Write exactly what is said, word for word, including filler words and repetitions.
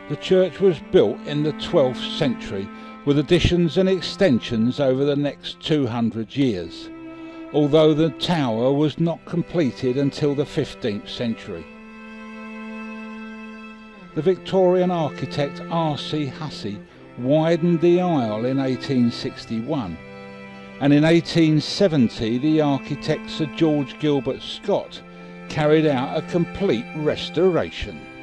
The church was built in the twelfth century, with additions and extensions over the next two hundred years, although the tower was not completed until the fifteenth century. The Victorian architect R C Hussey widened the aisle in eighteen sixty-one, and in eighteen seventy the architect Sir George Gilbert Scott carried out a complete restoration.